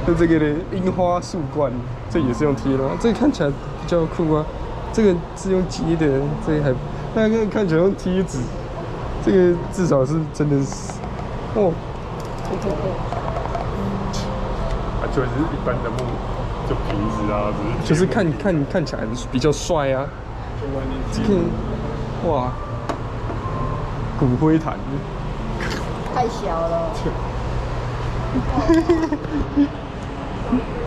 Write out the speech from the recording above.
就这个的樱花树冠，这也是用贴的吗？这个看起来比较酷啊。这个是用接的，这个还那个看起来用贴纸，这个至少是真的是哦。 啊，就是一般的木，就瓶子啊，只是就是看起来比较帅啊。这个哇，骨灰坛。 太小了。